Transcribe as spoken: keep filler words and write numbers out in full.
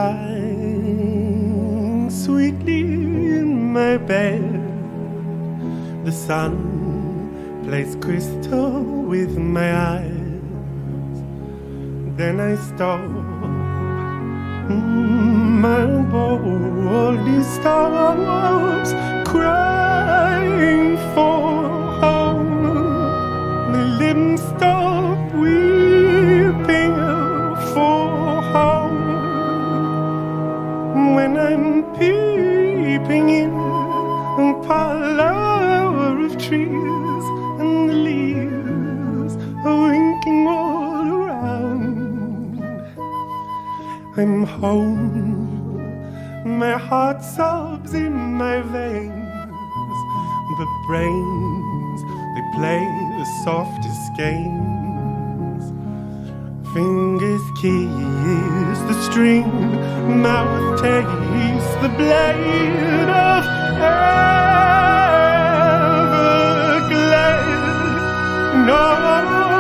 lying sweetly in my bed. The sun plays crystal with my eyes. Then I stop. My body stops crying for home. My limbs stop weeping for home. When I'm peeping in a parlor of trees, and the leaves are winking all around, I'm home. My heart sobs in my veins, but brains, they play the softest games. Fingers kiss the string, mouth tastes the blade of Everglade. No.